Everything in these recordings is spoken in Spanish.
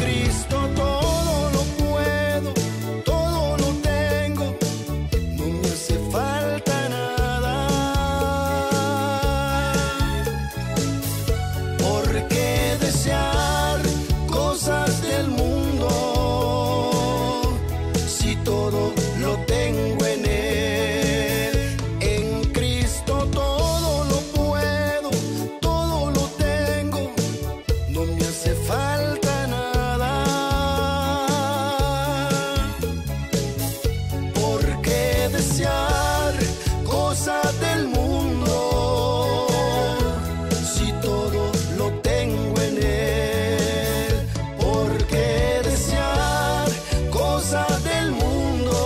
Cristo todo lo puedo, todo lo tengo, no me hace falta nada. ¿Por qué desear cosas del mundo si todo lo tengo en Él? En Cristo todo lo puedo, todo lo tengo, no me hace falta nada. ¿Por qué desear cosas del mundo si todo lo tengo en Él? ¿Por qué desear cosas del mundo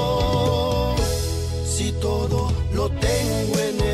si todo lo tengo en Él?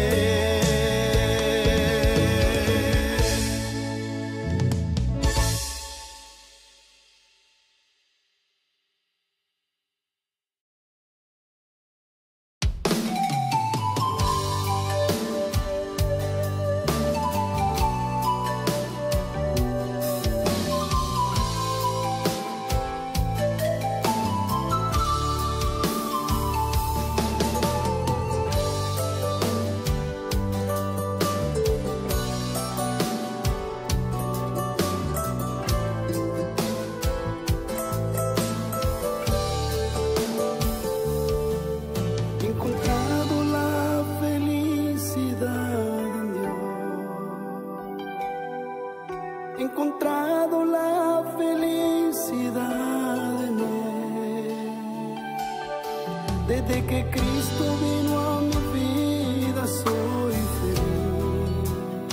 He encontrado la felicidad en Dios. He encontrado la felicidad en Él. Desde que Cristo vino a mi vida soy feliz.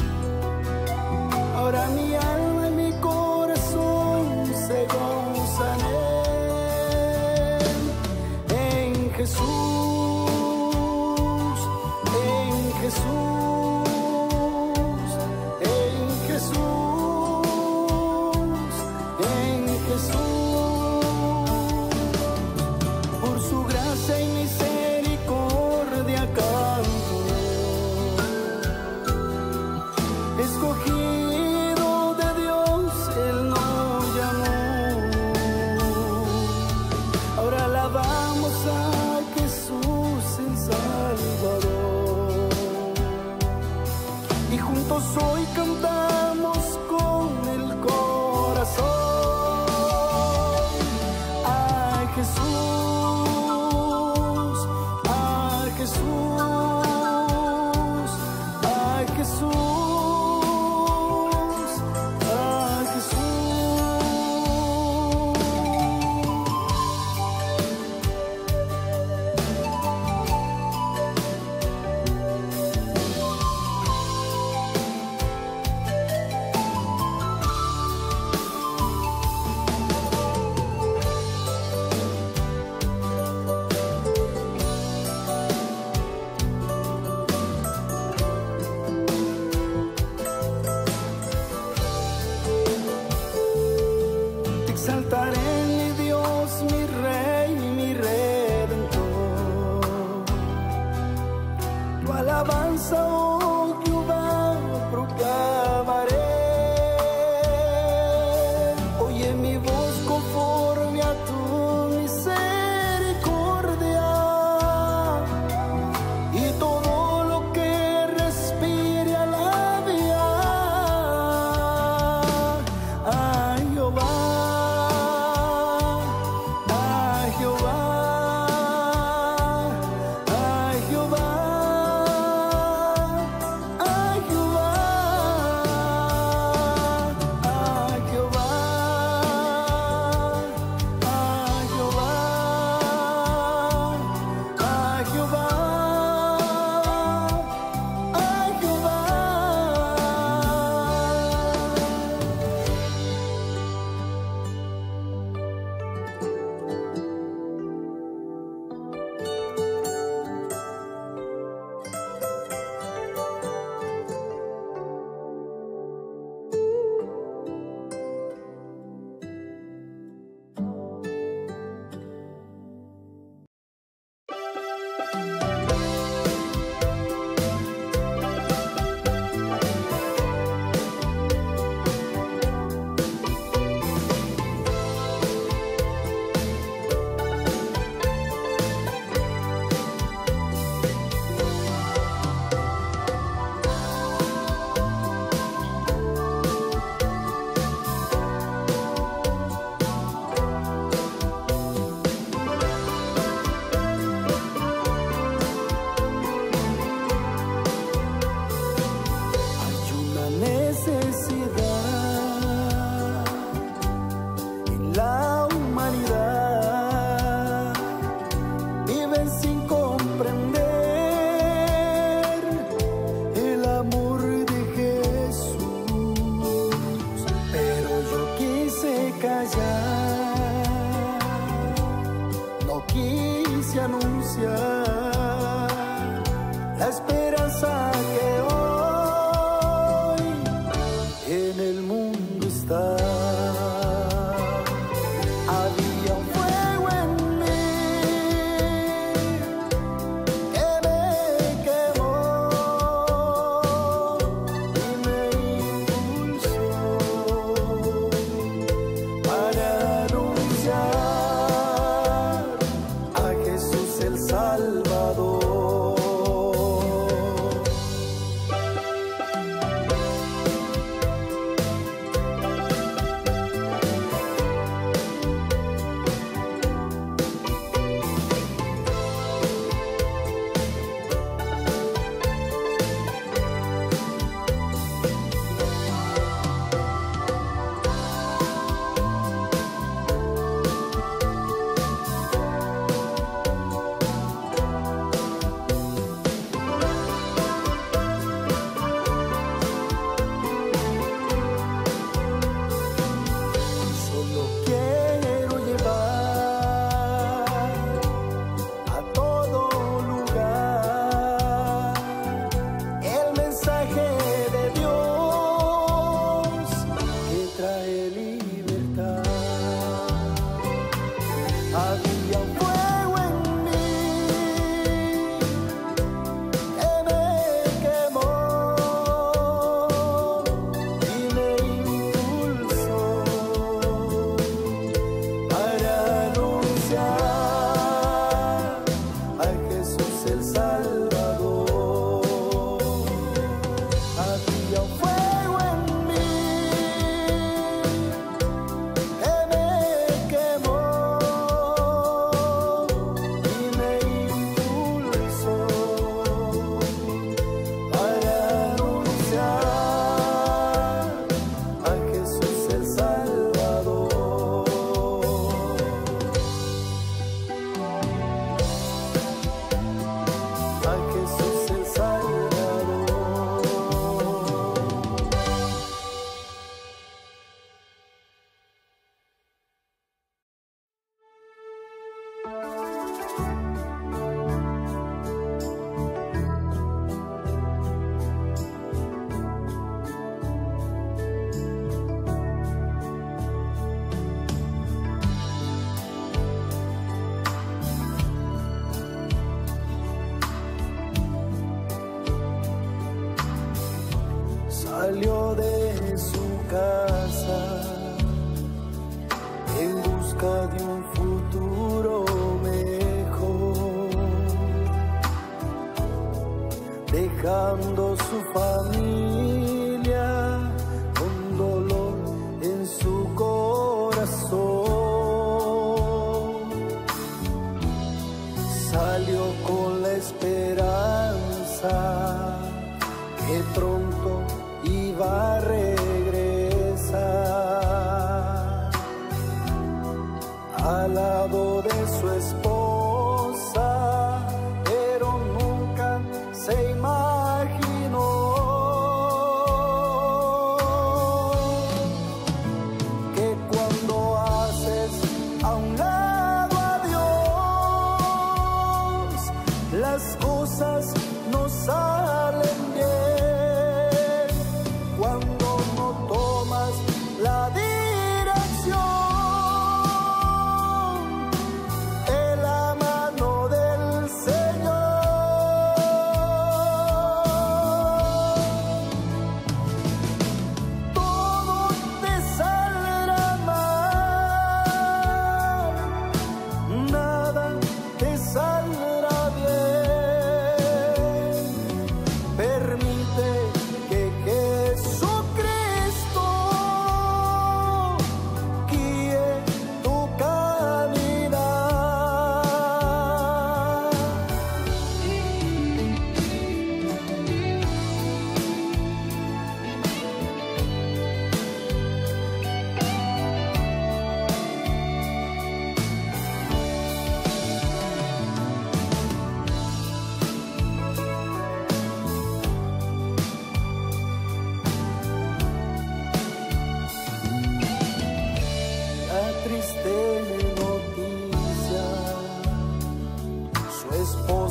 Ahora mi alma y mi corazón se gozan en Jesús, en Jesús, en Jesús, en Jesús. Por su gracia y misericordia canto, escogido de Dios, Él nos llamó. Ahora alabamos a Jesús el Salvador, y juntos hoy cantamos con el corazón a Jesús, a Jesús, a Jesús, a Jesús. Te exaltaré, mi Dios, mi Rey, mi Redentor. Tu alabanza, oh Jehová, proclamaré. Oye mi voz conforme a tu misericordia, y todo lo que respire alabe a Jehová, a Jehová, a Jehová. callar, no quise anunciar la esperanza que hoy en el mundo está. Había un fuego en mí que me quemó y me impulsó para anunciar a Jesús el Salvador. Había un fuego en mí que me quemó y me impulsó para anunciar a Jesús el Salvador. Había un fuego en mí que me quemó Salió de su casa en busca de un futuro mejor, dejando su familia con dolor en su corazón. Salió con la esperanza que pronto iba a regresar al lado de su esposa, pero nunca se imaginó que cuando haces a un lado a Dios, las cosas no salen bien. Cuando no tomas la dirección, Él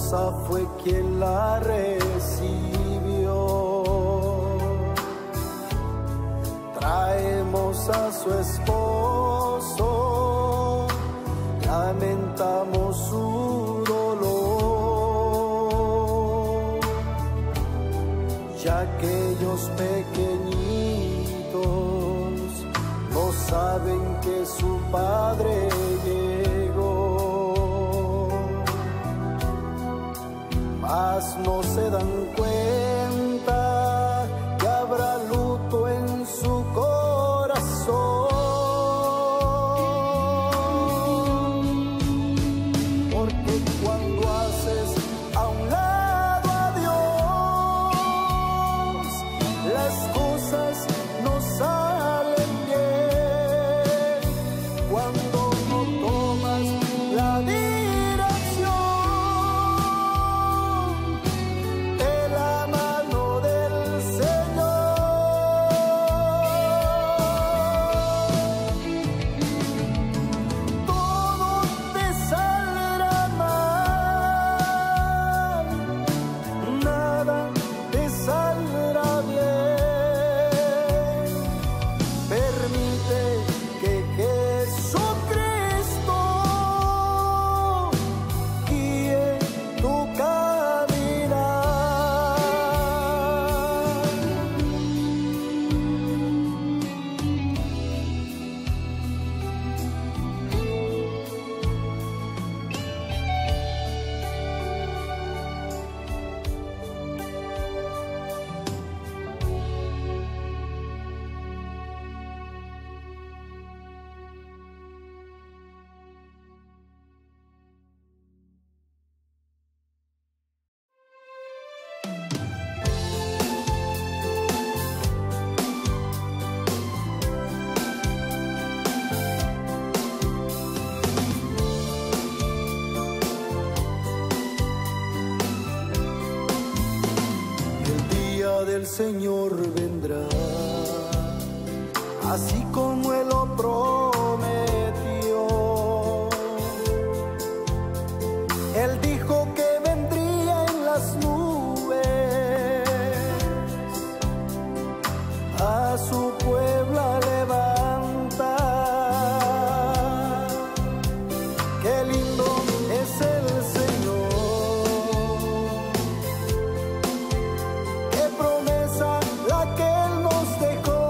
esposa fue quien la recibió. Traemos a su esposo, lamentamos su dolor, ya que aquellos pequeñitos no saben que su padre llegó, mas no se dan cuenta que habrá luto en su corazón, porque cuando haces a un lado a Dios, las cosas no salen bien. Cuando no tomas la del Señor vendrá, así como Él lo prometió. Él dijo que vendría en las nubes, a su pueblo a levantar. Qué lindo es el Señor, la que Él nos dejó.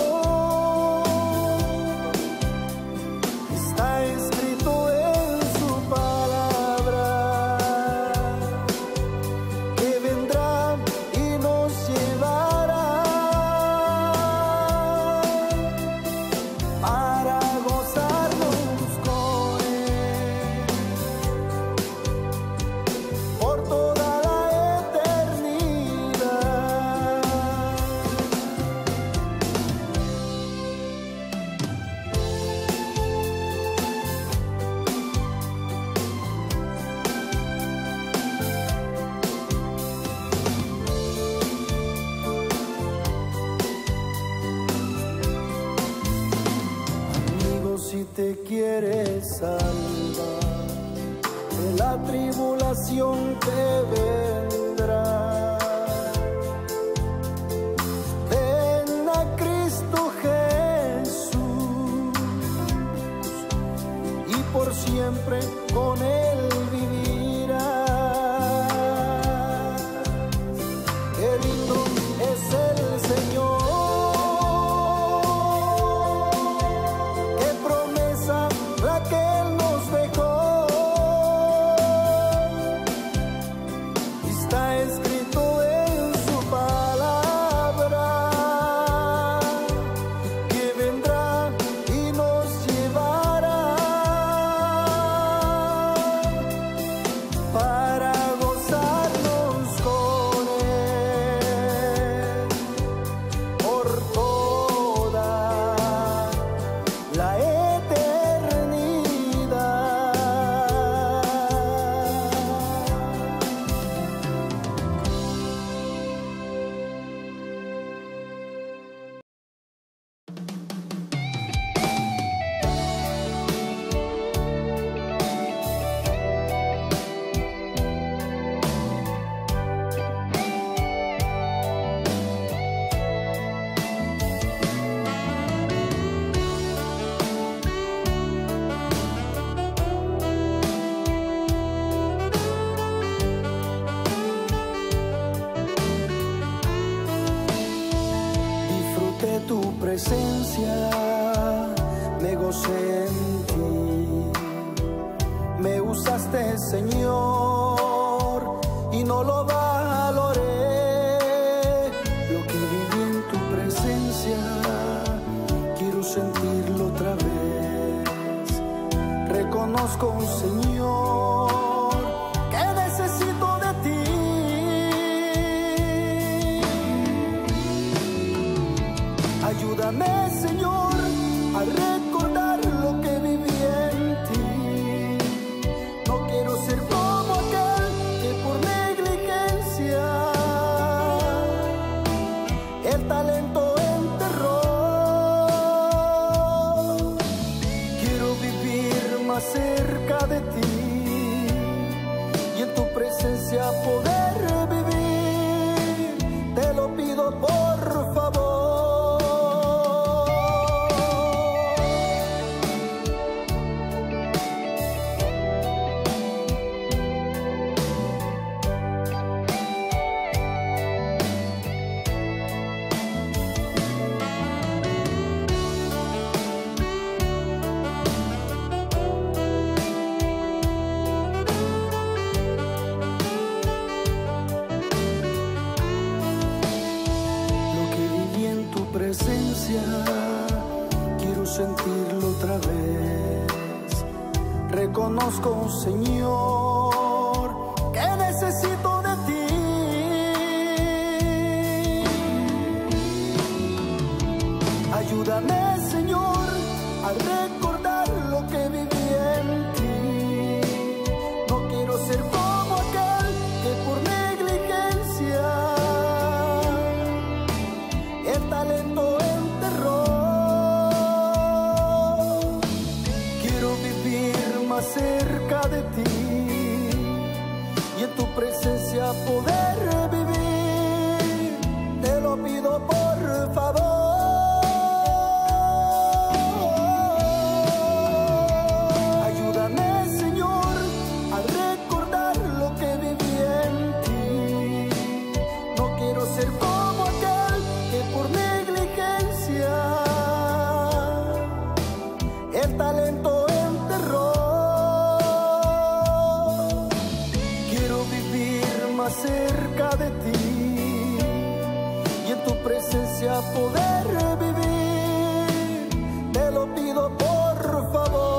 Está escrito en su palabra que vendrá y nos llevará para gozarnos con Él por toda la eternidad. Si te quieres salvar de la tribulación que vendrá, ven a Cristo Jesús y por siempre con Él vivirás. Qué lindo es el Señor, que Él nos dejó. Está escrito en su palabra que vendrá y nos llevará usaste, Señor, y no lo valoré. Lo que viví en tu presencia, quiero sentirlo otra vez. Reconozco, Señor, que necesito de ti. Ayúdame, Señor, a recordar lo que viví en ti. No quiero ser como aquel que por negligencia el talento enterró. Quiero vivir más cerca de ti y en tu presencia poder vivir. Te lo pido por favor. Quiero sentirlo otra vez. Reconozco, Señor, que necesito de ti. Ayúdame, Señor, a recordar lo que viví en ti. No quiero ser como aquel que por negligencia el talento enterró. Quiero vivir más cerca de ti y en tu presencia poder vivir. Te lo pido por favor. Ayúdame, Señor, a recordar lo que viví en ti. No quiero ser como aquel que por negligencia el talento enterró. Quiero vivir más cerca de ti y en tu presencia poder vivir. Te lo pido por favor.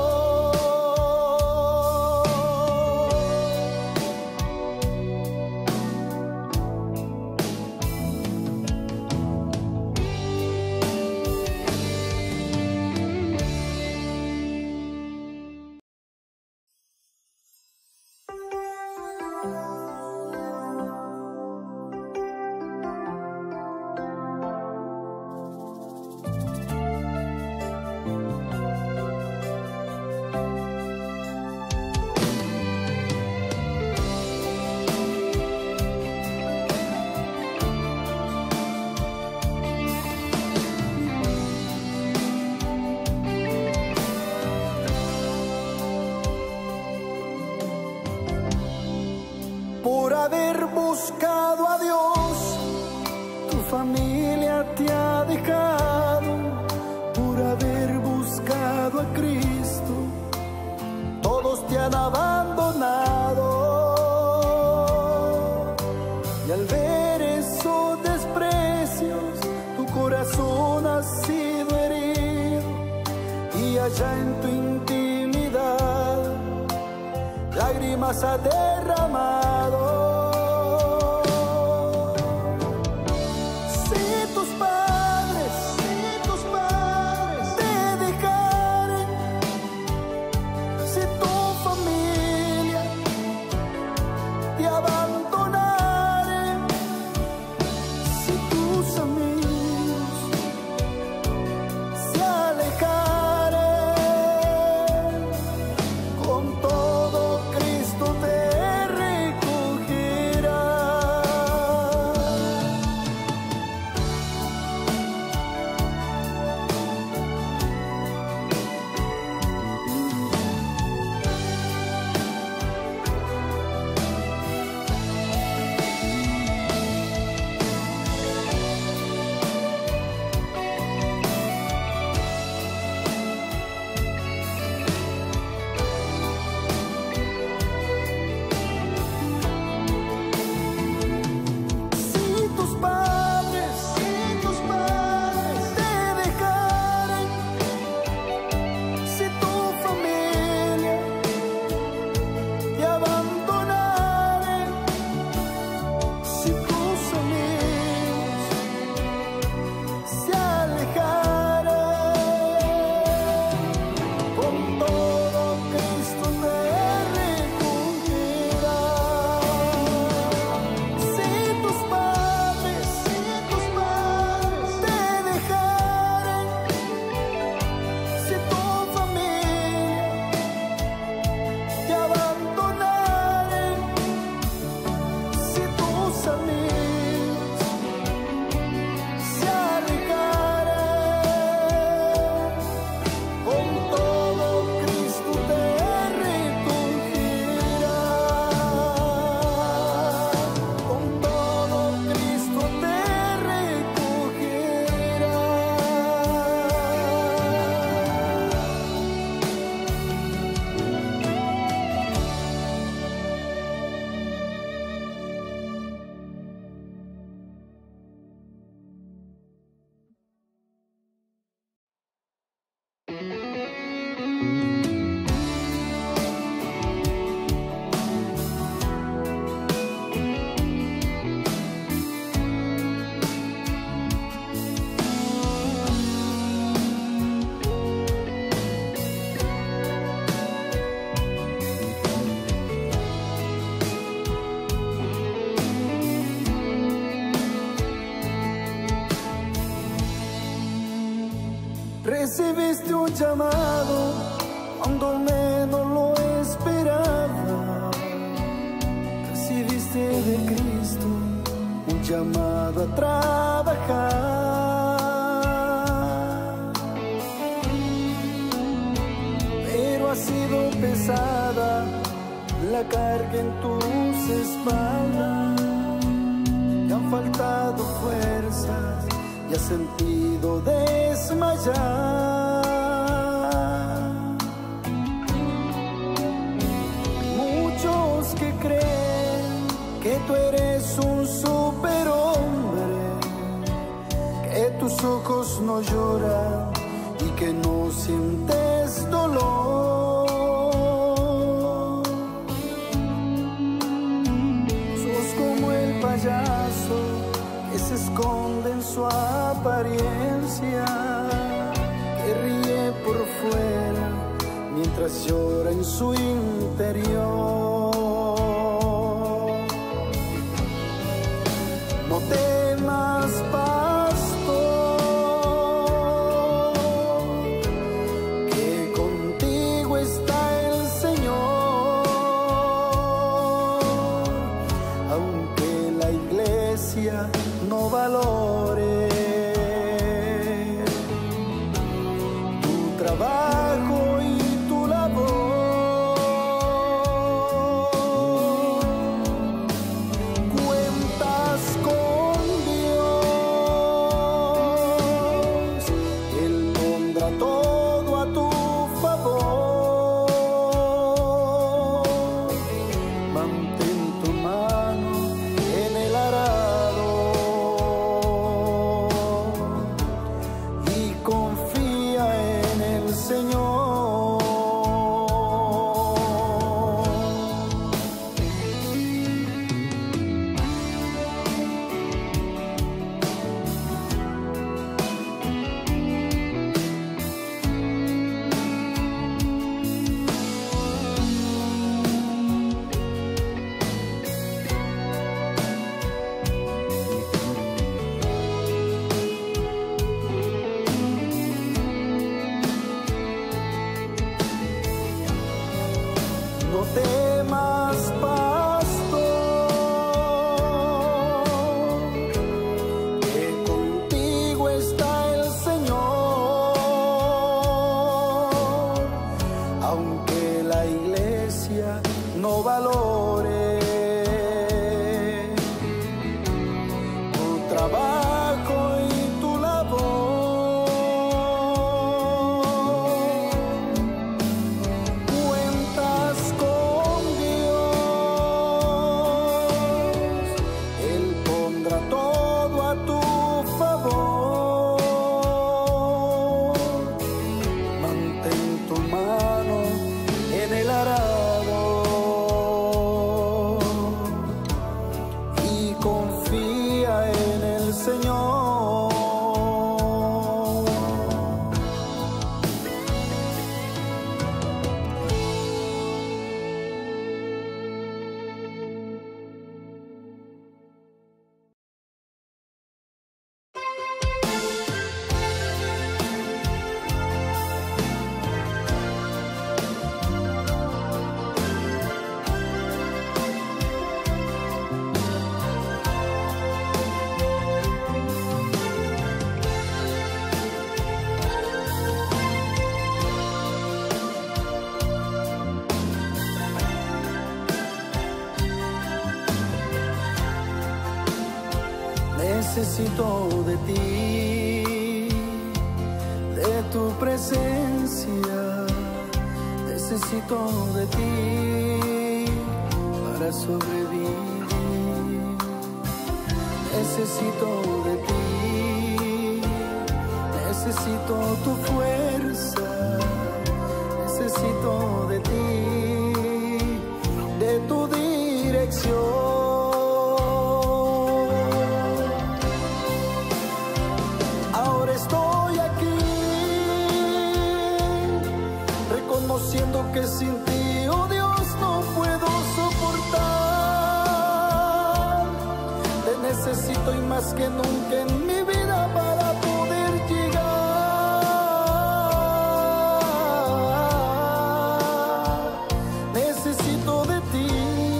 Por haber buscado a Dios, tu familia te ha dejado. Por haber buscado a Cristo, todos te han abandonado. Y al ver esos desprecios, tu corazón ha sido herido. Y allá en tu intimidad, lágrimas ha derramado. Si tus padres te dejaren, si tu familia te abandonaren, si tus amigos se alejaren, con todo Cristo te recuerda. Recibiste un llamado cuando menos lo esperaba. Recibiste de Cristo un llamado a trabajar, pero ha sido pesada la carga en tus espaldas. Te han faltado fuerzas y has sentido desmayar. Muchos que creen que tú eres un superhombre, que tus ojos no lloran y que no sientes dolor. Sos como el payaso que se esconde en su apariencia, que ríe por fuera mientras llora en su interior. No temas, pastor, que contigo está el Señor, aunque la iglesia no valore tu trabajo y tu labor. Cuentas con Dios, Él pondrá todo a tu favor. Mantén tu mano en el arado y confía en el Señor. No temas, pastor, que contigo está el Señor, aunque la iglesia no valore tu trabajo y tu labor. Cuentas con Dios, Él pondrá todo a tu favor. Mantén tu mano en el arado y confía en el Señor. Necesito de ti, de tu presencia. Necesito de ti para sobrevivir. Necesito de ti, necesito tu fuerza. necesito de ti, de tu dirección. Ahora estoy aquí, reconociendo que sin ti, oh Dios, no puedo soportar. Te necesito y más que nunca en mi vida para poder llegar. Necesito de ti.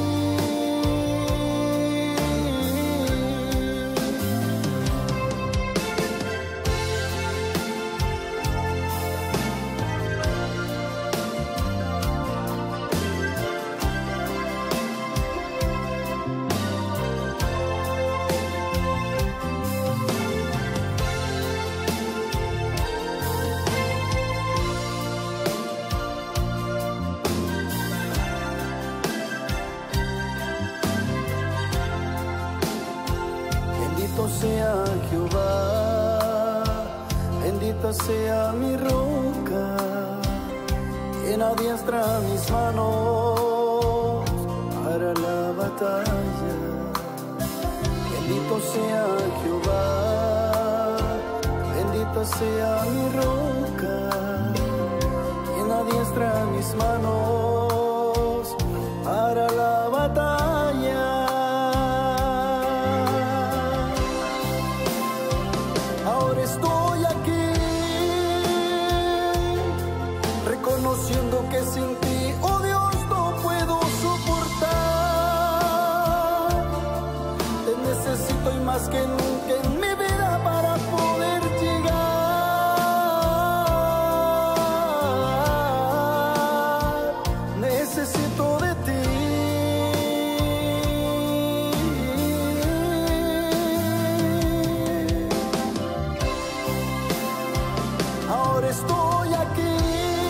Bendito sea Jehová, bendita sea mi roca, quien adiestra mis manos para la batalla. Bendito sea Jehová, bendita sea mi roca, quien adiestra mis manos para la batalla. Ahora estoy aquí, reconociendo que sin ti, oh Dios, no puedo soportar. Te necesito y más que nunca en mi vida para poder llegar. Necesito de ti. Ahora estoy aquí,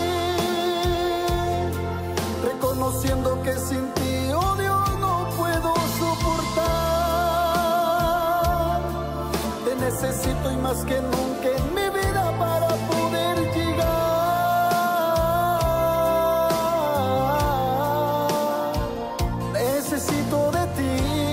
reconociendo que sin ti, oh Dios, no puedo soportar. Te necesito y más que nunca en mi vida para poder llegar. Necesito de ti.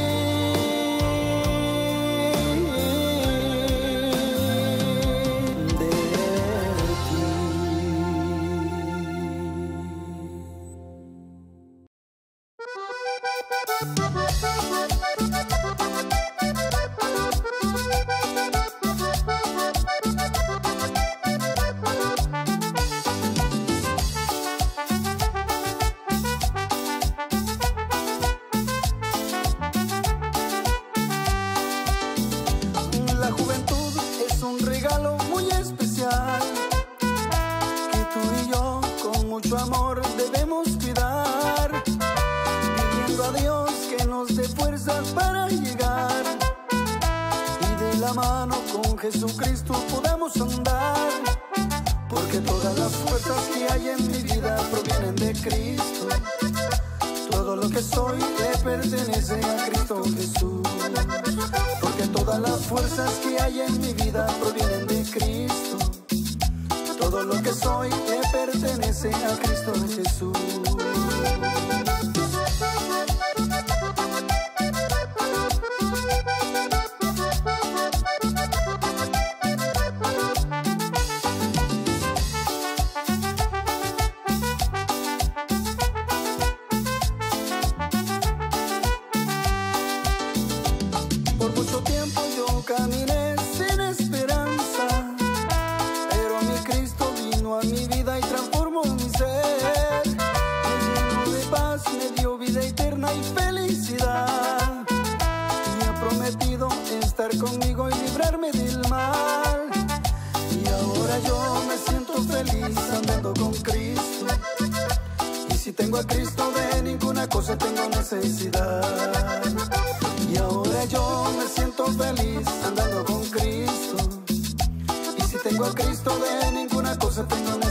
La juventud es un regalo muy especial que tú y yo con mucho amor debemos cuidar, pidiendo a Dios que nos dé fuerzas para llegar y de la mano con Jesucristo podamos andar, porque todas las fuerzas que hay en mi vida provienen de Cristo. Todo lo que soy le pertenece a Cristo Jesús, porque todas las fuerzas que hay en mi vida provienen de Cristo. Todo lo que soy le pertenece a Cristo Jesús. Por mucho tiempo yo caminé sin esperanza, pero mi Cristo vino a mi vida y transformó mi ser. Me llenó de paz, me dio vida eterna y felicidad, y ha prometido estar conmigo y librarme del mal. Y ahora yo me siento feliz andando con Cristo, y si tengo a Cristo de ninguna cosa tengo necesidad. Y ahora yo me siento feliz andando con Cristo, y si tengo a Cristo de ninguna cosa tengo necesidad.